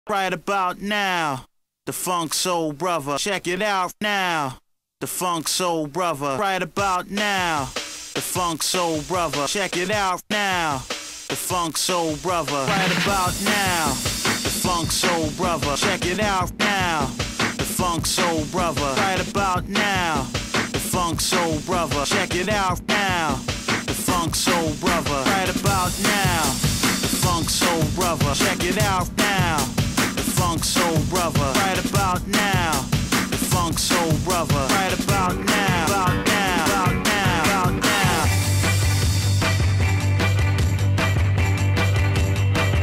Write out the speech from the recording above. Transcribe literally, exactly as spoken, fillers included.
Right about now, the Funk Soul Brother. Check it out now, the Funk Soul Brother. Right about now, the Funk Soul Brother. Check it out now, the Funk Soul Brother. Right about now, the Funk Soul Brother. Check it out now, the Funk Soul Brother. Right about now, the Funk Soul Brother. Check it out now, the Funk Soul Brother. Right about now, the Funk Soul Brother. Check it out now, the Funk Soul Brother. Right about